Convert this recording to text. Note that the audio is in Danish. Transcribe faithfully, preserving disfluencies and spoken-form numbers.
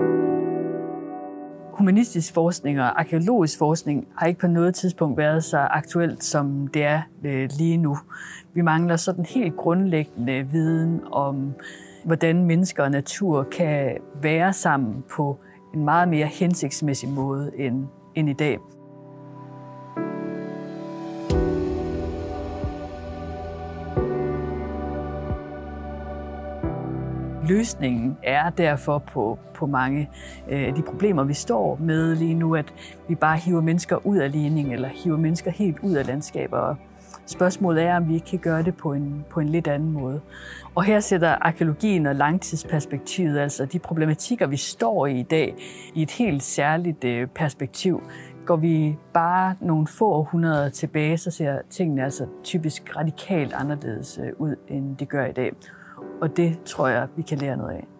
Humanistisk forskning og arkæologisk forskning har ikke på noget tidspunkt været så aktuelt, som det er lige nu. Vi mangler sådan helt grundlæggende viden om, hvordan mennesker og natur kan være sammen på en meget mere hensigtsmæssig måde end, end i dag. Løsningen er derfor på, på mange af øh, de problemer, vi står med lige nu, at vi bare hiver mennesker ud af ligningen eller hiver mennesker helt ud af landskaber. Og spørgsmålet er, om vi ikke kan gøre det på en, på en lidt anden måde. Og her sætter arkæologien og langtidsperspektivet, altså de problematikker, vi står i i dag, i et helt særligt øh, perspektiv. Går vi bare nogle få århundreder tilbage, så ser tingene altså typisk radikalt anderledes ud, end de gør i dag. Og det tror jeg, vi kan lære noget af.